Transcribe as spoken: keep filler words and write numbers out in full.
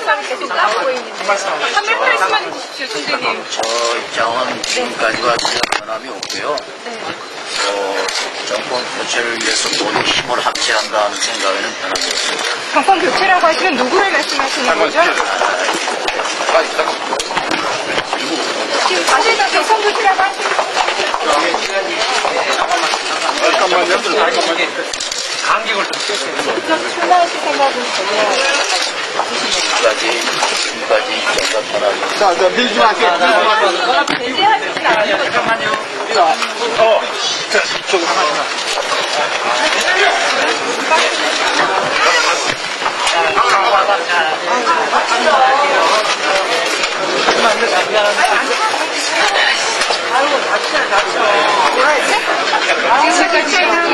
말씀이 계속 나오고 있는데 한 말씀만 해주십시오, 선생님. 저 입장은 지금까지와 별 변함이 없고요. 네. 어, 정권 교체를 위해서 모두 힘을 합치한다는 생각에는 변함이 없습니다. 정권 교체라고 하시면 누구를 말씀하시는 거죠? 지금 사실상 정권 교체라고 하시는 잠깐만요. 잠깐만요. 간격을 좀 출마하실 생각은 전혀 지금까지, 지금까지 정권 변함이 없습니다. 자, 저 밀지 마세요. 밀지 마세요. 배제하시진 않은 거죠? 어, 자, 이쪽으로 하나만. 지금